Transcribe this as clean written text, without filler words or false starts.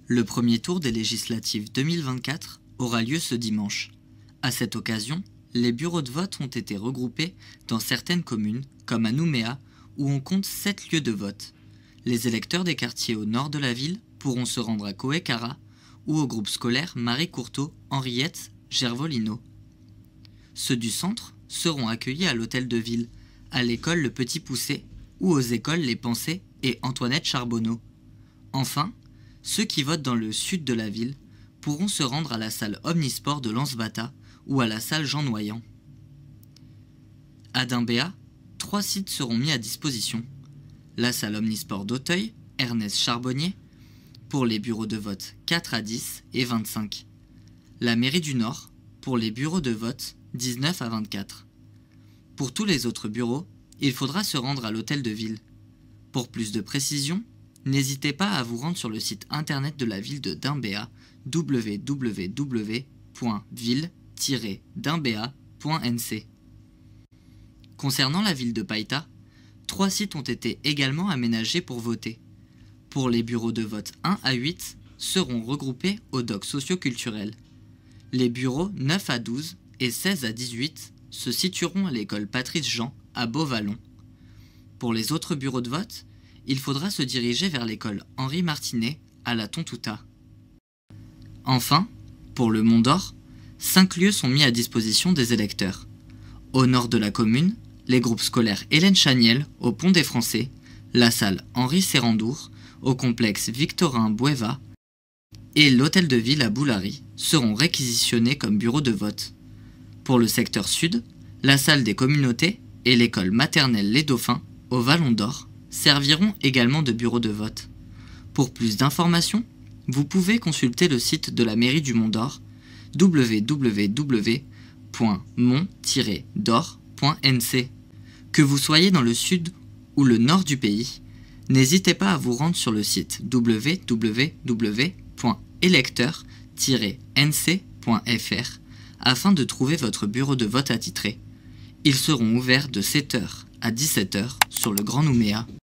Le premier tour des législatives 2024 aura lieu ce dimanche. À cette occasion, les bureaux de vote ont été regroupés dans certaines communes, comme à Nouméa, où on compte 7 lieux de vote. Les électeurs des quartiers au nord de la ville pourront se rendre à Coët-Cara ou au groupe scolaire Marie Courteau, Henriette, Gervolino. Ceux du centre seront accueillis à l'hôtel de ville, à l'école Le Petit Poucet ou aux écoles Les Pensées et Antoinette Charbonneau. Enfin, ceux qui votent dans le sud de la ville pourront se rendre à la salle Omnisport de Lens-Bata ou à la salle Jean Noyant. À Dimbéa, 3 sites seront mis à disposition. La salle Omnisport d'Auteuil, Ernest Charbonnier, pour les bureaux de vote 4 à 10 et 25. La mairie du Nord, pour les bureaux de vote 19 à 24. Pour tous les autres bureaux, il faudra se rendre à l'hôtel de ville. Pour plus de précision, n'hésitez pas à vous rendre sur le site internet de la ville de Dimbéa, www.ville-dimbéa.nc. Concernant la ville de Païta, 3 sites ont été également aménagés pour voter. Pour les bureaux de vote 1 à 8 seront regroupés au doc socio-culturel. Les bureaux 9 à 12 et 16 à 18 se situeront à l'école Patrice Jean à Beauvallon. Pour les autres bureaux de vote, il faudra se diriger vers l'école Henri Martinet à la Tontouta. Enfin, pour le Mont d'Or, 5 lieux sont mis à disposition des électeurs. Au nord de la commune, les groupes scolaires Hélène Chaniel au Pont des Français, la salle Henri Serrandour au complexe Victorin Bueva et l'hôtel de ville à Boulary seront réquisitionnés comme bureaux de vote. Pour le secteur sud, la salle des communautés et l'école maternelle Les Dauphins au Vallon d'Or serviront également de bureau de vote. Pour plus d'informations, vous pouvez consulter le site de la mairie du Mont d'Or www.mont-dor.nc. Que vous soyez dans le sud ou le nord du pays, n'hésitez pas à vous rendre sur le site www.électeur-nc.fr afin de trouver votre bureau de vote attitré. Ils seront ouverts de 7h à 17h sur le Grand Nouméa.